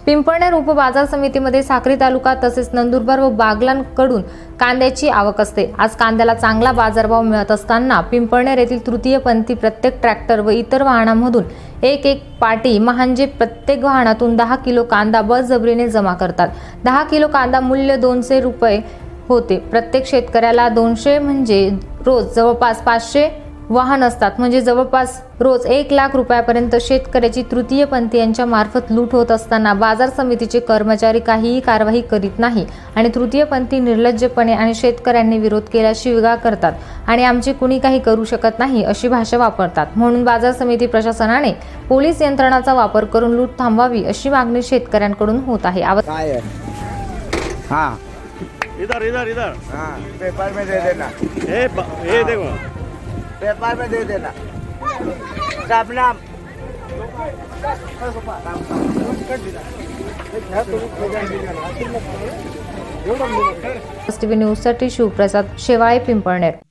पिंपळनेर उपबाजार समितीमध्ये साक्री तालुका तसेच नंदुरबार व बागलांकडून कांद्याची आवक असते। आज कांद्याला चांगला बाजारभाव मिळत असताना पिंपळनेर येथील तृतीयपंथी प्रत्येक ट्रॅक्टर व इतर वाहनांमधून एक पाटी म्हणजे प्रत्येक वाहनातून 10 किलो कांदा बळजबरीने जमा करतात। 10 किलो कांदा मूल्य 200 रुपये होते। प्रत्येक शेतकऱ्याला 200 म्हणजे रोज जवळपास 500 वाहन असतात, म्हणजे जवळपास रोज 1 लाख रुपयापर्यंत शेतकऱ्याची तृतीयपंथी यांच्या मार्फत लूट होत असताना बाजार समितीचे कर्मचारी काहीही कारवाई करीत नाही आणि तृतीयपंथी निर्लज्जपणे आणि शेतकऱ्यांनी विरोध केल्यास शिवीगाळ करतात आणि आमचे कुणी काही करू शकत नाही अशी भाषा वापरतात। म्हणून बाजार समिती प्रशासनाने पोलीस यंत्रणाचा वापर करून लूट थांबवावी अशी मागणी शेतकऱ्यांकडून होत आहे। इधर इधर इधर पेपर में दे देना। ये देखो पेपर में दे देना। सब नाम टीव्ही न्यूज साठी शिवप्रसाद शेवाळे, पिंपळनेर।